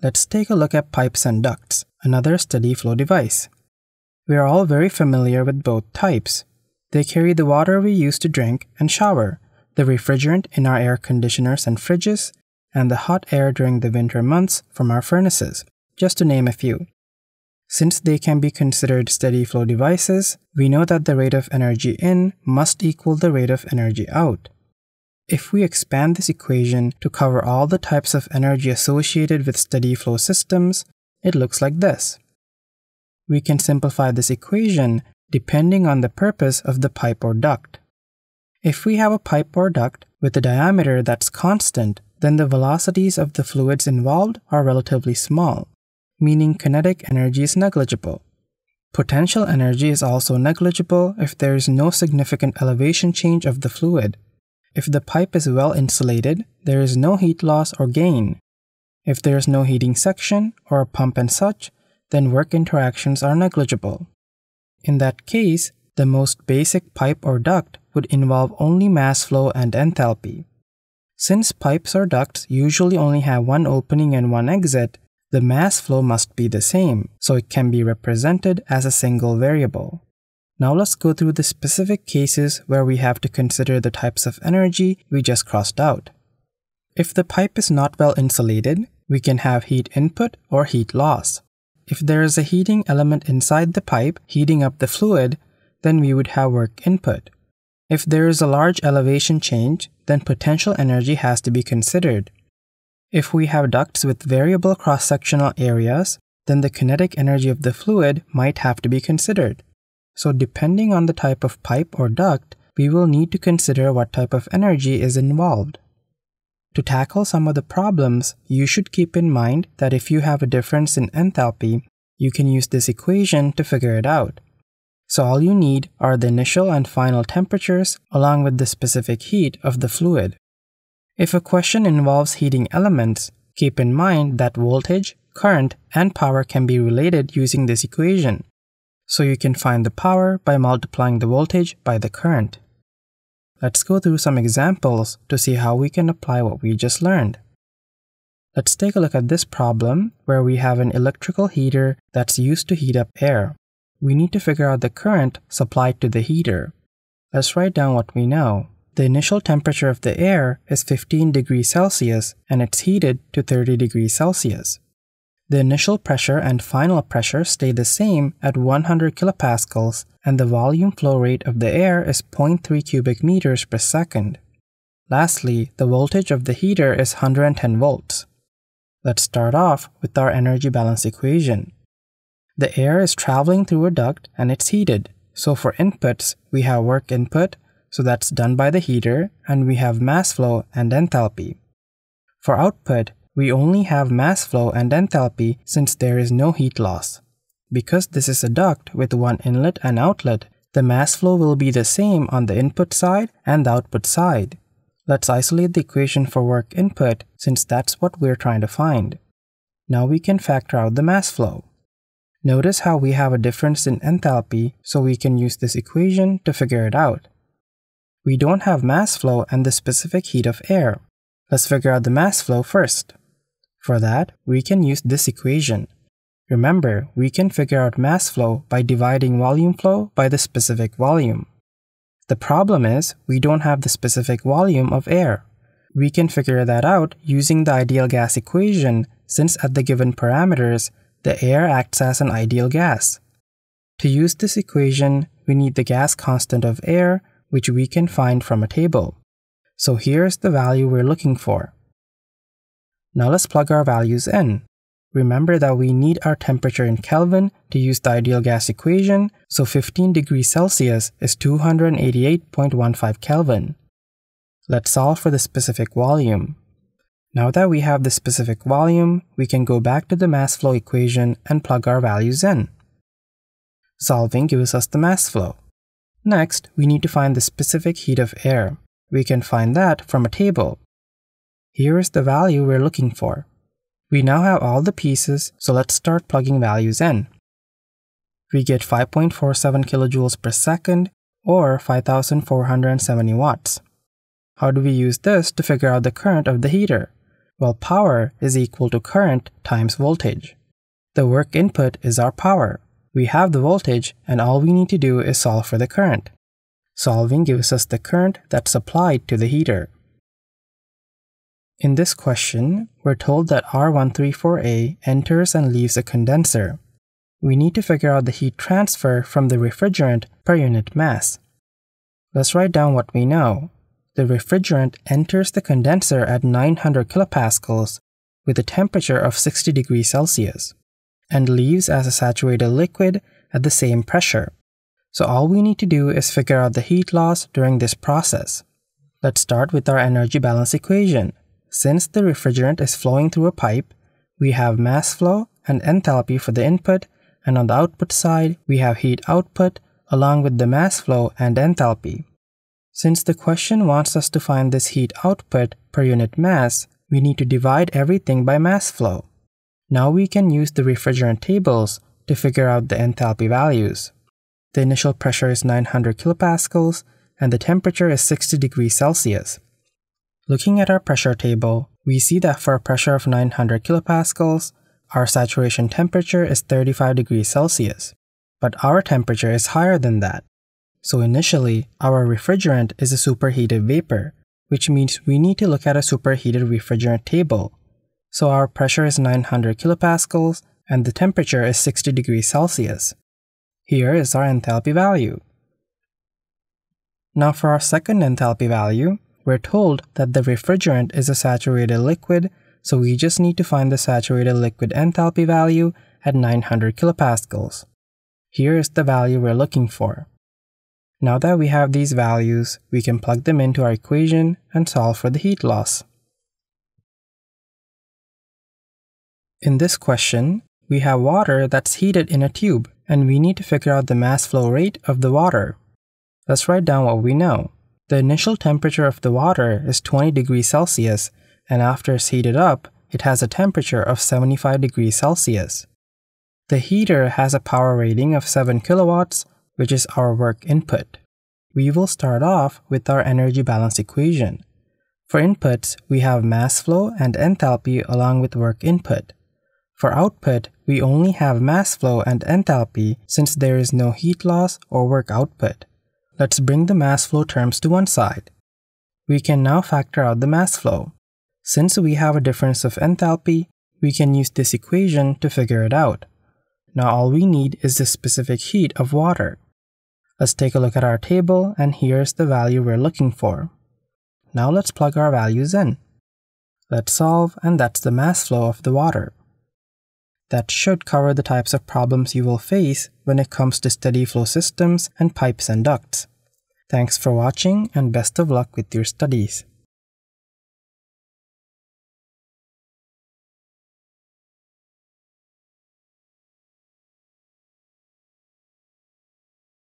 Let's take a look at pipes and ducts, another steady flow device. We are all very familiar with both types. They carry the water we use to drink and shower, the refrigerant in our air conditioners and fridges, and the hot air during the winter months from our furnaces, just to name a few. Since they can be considered steady flow devices, we know that the rate of energy in must equal the rate of energy out. If we expand this equation to cover all the types of energy associated with steady flow systems, it looks like this. We can simplify this equation depending on the purpose of the pipe or duct. If we have a pipe or duct with a diameter that's constant, then the velocities of the fluids involved are relatively small, meaning kinetic energy is negligible. Potential energy is also negligible if there is no significant elevation change of the fluid. If the pipe is well insulated, there is no heat loss or gain. If there is no heating section or a pump and such, then work interactions are negligible. In that case, the most basic pipe or duct would involve only mass flow and enthalpy. Since pipes or ducts usually only have one opening and one exit, the mass flow must be the same, so it can be represented as a single variable. Now let's go through the specific cases where we have to consider the types of energy we just crossed out. If the pipe is not well insulated, we can have heat input or heat loss. If there is a heating element inside the pipe heating up the fluid, then we would have work input. If there is a large elevation change, then potential energy has to be considered. If we have ducts with variable cross-sectional areas, then the kinetic energy of the fluid might have to be considered. So depending on the type of pipe or duct, we will need to consider what type of energy is involved. To tackle some of the problems, you should keep in mind that if you have a difference in enthalpy, you can use this equation to figure it out. So all you need are the initial and final temperatures along with the specific heat of the fluid. If a question involves heating elements, keep in mind that voltage, current, and power can be related using this equation. So you can find the power by multiplying the voltage by the current. Let's go through some examples to see how we can apply what we just learned. Let's take a look at this problem where we have an electrical heater that's used to heat up air. We need to figure out the current supplied to the heater. Let's write down what we know. The initial temperature of the air is 15 degrees Celsius and it's heated to 30 degrees Celsius. The initial pressure and final pressure stay the same at 100 kilopascals and the volume flow rate of the air is 0.3 cubic meters per second. Lastly, the voltage of the heater is 110 volts. Let's start off with our energy balance equation. The air is traveling through a duct and it's heated. So for inputs, we have work input, so that's done by the heater, and we have mass flow and enthalpy. For output, we only have mass flow and enthalpy since there is no heat loss. Because this is a duct with one inlet and outlet, the mass flow will be the same on the input side and the output side. Let's isolate the equation for work input since that's what we're trying to find. Now we can factor out the mass flow. Notice how we have a difference in enthalpy, so we can use this equation to figure it out. We don't have mass flow and the specific heat of air. Let's figure out the mass flow first. For that, we can use this equation. Remember, we can figure out mass flow by dividing volume flow by the specific volume. The problem is, we don't have the specific volume of air. We can figure that out using the ideal gas equation since at the given parameters, the air acts as an ideal gas. To use this equation, we need the gas constant of air, which we can find from a table. So here's the value we're looking for. Now let's plug our values in. Remember that we need our temperature in Kelvin to use the ideal gas equation, so 15 degrees Celsius is 288.15 Kelvin. Let's solve for the specific volume. Now that we have the specific volume, we can go back to the mass flow equation and plug our values in. Solving gives us the mass flow. Next, we need to find the specific heat of air. We can find that from a table. Here is the value we're looking for. We now have all the pieces, so let's start plugging values in. We get 5.47 kilojoules per second or 5,470 watts. How do we use this to figure out the current of the heater? Well, power is equal to current times voltage. The work input is our power. We have the voltage, and all we need to do is solve for the current. Solving gives us the current that's applied to the heater. In this question, we're told that R134A enters and leaves a condenser. We need to figure out the heat transfer from the refrigerant per unit mass. Let's write down what we know. The refrigerant enters the condenser at 900 kilopascals with a temperature of 60 degrees Celsius and leaves as a saturated liquid at the same pressure. So all we need to do is figure out the heat loss during this process. Let's start with our energy balance equation. Since the refrigerant is flowing through a pipe, we have mass flow and enthalpy for the input, and on the output side, we have heat output along with the mass flow and enthalpy. Since the question wants us to find this heat output per unit mass, we need to divide everything by mass flow. Now we can use the refrigerant tables to figure out the enthalpy values. The initial pressure is 900 kilopascals and the temperature is 60 degrees Celsius. Looking at our pressure table, we see that for a pressure of 900 kilopascals, our saturation temperature is 35 degrees Celsius, but our temperature is higher than that. So initially, our refrigerant is a superheated vapor, which means we need to look at a superheated refrigerant table. So our pressure is 900 kilopascals and the temperature is 60 degrees Celsius. Here is our enthalpy value. Now for our second enthalpy value, we're told that the refrigerant is a saturated liquid, so we just need to find the saturated liquid enthalpy value at 900 kilopascals. Here is the value we're looking for. Now that we have these values, we can plug them into our equation and solve for the heat loss. In this question, we have water that's heated in a tube, and we need to figure out the mass flow rate of the water. Let's write down what we know. The initial temperature of the water is 20 degrees Celsius, and after it's heated up, it has a temperature of 75 degrees Celsius. The heater has a power rating of 7 kilowatts, which is our work input. We will start off with our energy balance equation. For inputs, we have mass flow and enthalpy along with work input. For output, we only have mass flow and enthalpy since there is no heat loss or work output. Let's bring the mass flow terms to one side. We can now factor out the mass flow. Since we have a difference of enthalpy, we can use this equation to figure it out. Now all we need is the specific heat of water. Let's take a look at our table, and here's the value we're looking for. Now let's plug our values in. Let's solve, and that's the mass flow of the water. That should cover the types of problems you will face when it comes to steady flow systems and pipes and ducts. Thanks for watching, and best of luck with your studies.